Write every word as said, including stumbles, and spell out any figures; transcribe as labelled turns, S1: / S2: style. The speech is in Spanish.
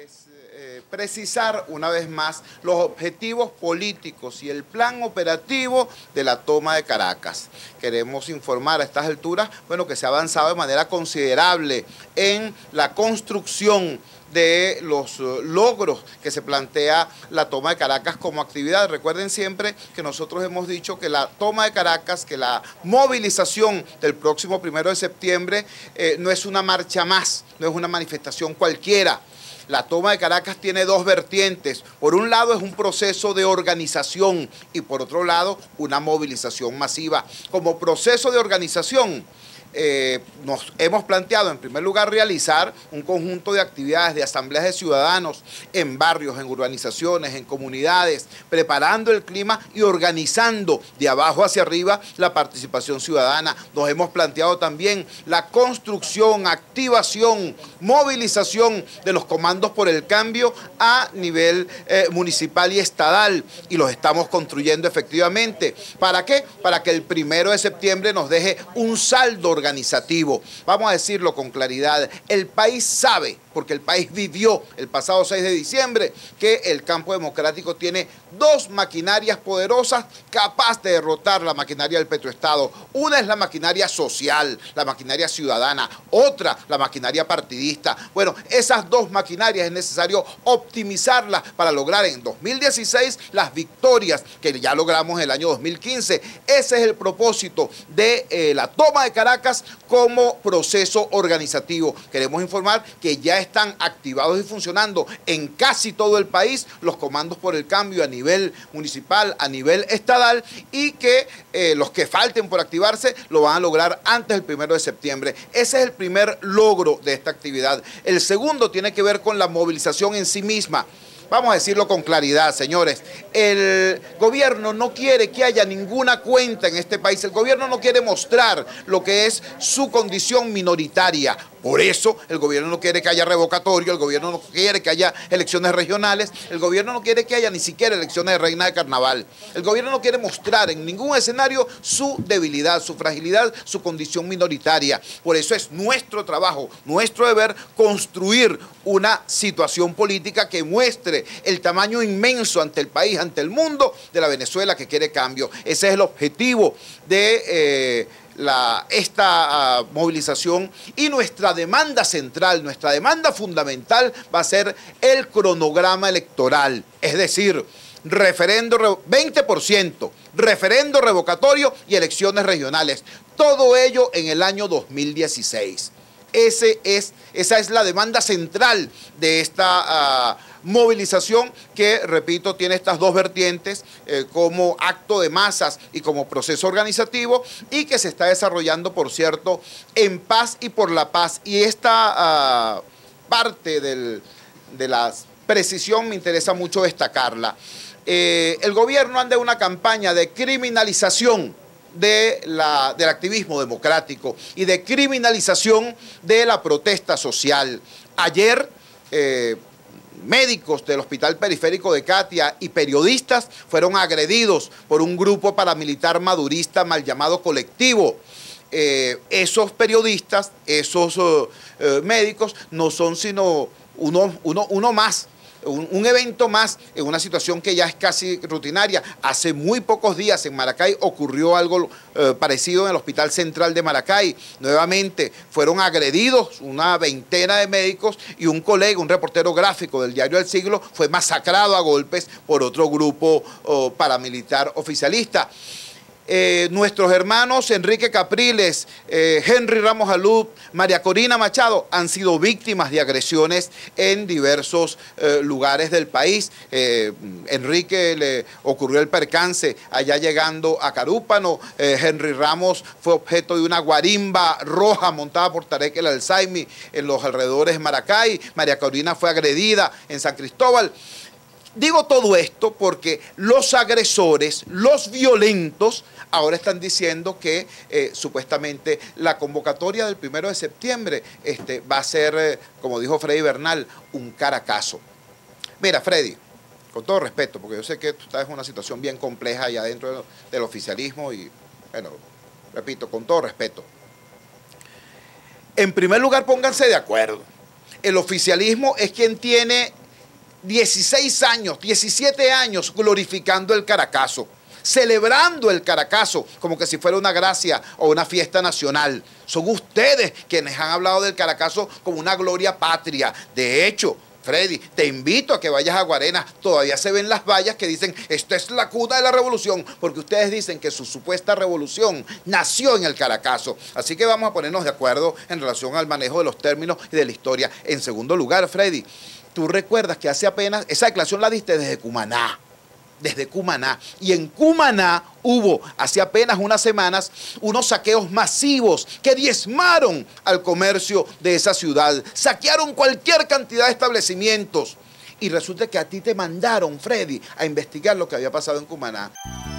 S1: pues eh, precisar una vez más los objetivos políticos y el plan operativo de la toma de Caracas. Queremos informar a estas alturas, bueno, que se ha avanzado de manera considerable en la construcción de los uh, logros que se plantea la toma de Caracas como actividad. Recuerden siempre que nosotros hemos dicho que la toma de Caracas, que la movilización del próximo primero de septiembre eh, no es una marcha más, no es una manifestación cualquiera. La toma de Caracas tiene dos vertientes. Por un lado es un proceso de organización y por otro lado una movilización masiva. Como proceso de organización, Eh, nos hemos planteado en primer lugar realizar un conjunto de actividades de asambleas de ciudadanos en barrios, en urbanizaciones, en comunidades, preparando el clima y organizando de abajo hacia arriba la participación ciudadana. Nos hemos planteado también la construcción, activación, movilización de los comandos por el cambio a nivel eh, municipal y estadal, y los estamos construyendo efectivamente. ¿Para qué? Para que el primero de septiembre nos deje un saldo organizativo. organizativo. Vamos a decirlo con claridad, el país sabe, porque el país vivió el pasado seis de diciembre, que el campo democrático tiene dos maquinarias poderosas capaces de derrotar la maquinaria del petroestado. Una es la maquinaria social, la maquinaria ciudadana, otra la maquinaria partidista. Bueno, esas dos maquinarias es necesario optimizarlas para lograr en dos mil dieciséis las victorias que ya logramos en el año dos mil quince. Ese es el propósito de eh, la toma de Caracas como proceso organizativo. Queremos informar que ya están activados y funcionando en casi todo el país los comandos por el cambio a nivel municipal, a nivel estadal, y que eh, los que falten por activarse lo van a lograr antes del primero de septiembre. Ese es el primer logro de esta actividad. El segundo tiene que ver con la movilización en sí misma. Vamos a decirlo con claridad, señores. El gobierno no quiere que haya ninguna cuenta en este país. El gobierno no quiere mostrar lo que es su condición minoritaria. Por eso el gobierno no quiere que haya revocatorio, el gobierno no quiere que haya elecciones regionales, el gobierno no quiere que haya ni siquiera elecciones de reina de carnaval. El gobierno no quiere mostrar en ningún escenario su debilidad, su fragilidad, su condición minoritaria. Por eso es nuestro trabajo, nuestro deber construir una situación política que muestre el tamaño inmenso ante el país, ante el mundo de la Venezuela que quiere cambio. Ese es el objetivo de eh, la, esta uh, movilización, y nuestra demanda central, nuestra demanda fundamental va a ser el cronograma electoral, es decir, referendo veinte por ciento, referendo revocatorio y elecciones regionales. Todo ello en el año dos mil dieciséis. Ese es, esa es la demanda central de esta uh, movilización que, repito, tiene estas dos vertientes eh, como acto de masas y como proceso organizativo, y que se está desarrollando, por cierto, en paz y por la paz. Y esta uh, parte del, de la precisión me interesa mucho destacarla. Eh, el gobierno anda en una campaña de criminalización De la, del activismo democrático y de criminalización de la protesta social. Ayer, eh, médicos del Hospital Periférico de Catia y periodistas fueron agredidos por un grupo paramilitar madurista mal llamado Colectivo. Eh, esos periodistas, esos uh, uh, médicos, no son sino uno, uno, uno más. Un, un evento más en una situación que ya es casi rutinaria. Hace muy pocos días en Maracay ocurrió algo eh, parecido en el Hospital Central de Maracay. Nuevamente fueron agredidos una veintena de médicos, y un colega, un reportero gráfico del Diario del Siglo, fue masacrado a golpes por otro grupo oh, paramilitar oficialista. Eh, nuestros hermanos Enrique Capriles, eh, Henry Ramos Alud, María Corina Machado han sido víctimas de agresiones en diversos eh, lugares del país. Eh, Enrique le ocurrió el percance allá llegando a Carúpano. eh, Henry Ramos fue objeto de una guarimba roja montada por Tarek El Alzaimi en los alrededores de Maracay. María Corina fue agredida en San Cristóbal. Digo todo esto porque los agresores, los violentos, ahora están diciendo que eh, supuestamente la convocatoria del primero de septiembre este, va a ser, eh, como dijo Freddy Bernal, un caracazo. Mira, Freddy, con todo respeto, porque yo sé que tú estás en una situación bien compleja allá dentro del, del oficialismo y, bueno, repito, con todo respeto. En primer lugar, pónganse de acuerdo. el oficialismo es quien tiene dieciséis años, diecisiete años glorificando el Caracazo, celebrando el Caracazo como que si fuera una gracia o una fiesta nacional. Son ustedes quienes han hablado del Caracazo como una gloria patria. De hecho, Freddy, te invito a que vayas a Guarena. Todavía se ven las vallas que dicen, esta es la cuna de la revolución, porque ustedes dicen que su supuesta revolución nació en el Caracazo. Así que vamos a ponernos de acuerdo en relación al manejo de los términos y de la historia. En segundo lugar, Freddy, tú recuerdas que hace apenas, esa declaración la diste desde Cumaná. Desde Cumaná. Y en Cumaná hubo hace apenas unas semanas unos saqueos masivos que diezmaron al comercio de esa ciudad. Saquearon cualquier cantidad de establecimientos. Y resulta que a ti te mandaron, Freddy, a investigar lo que había pasado en Cumaná.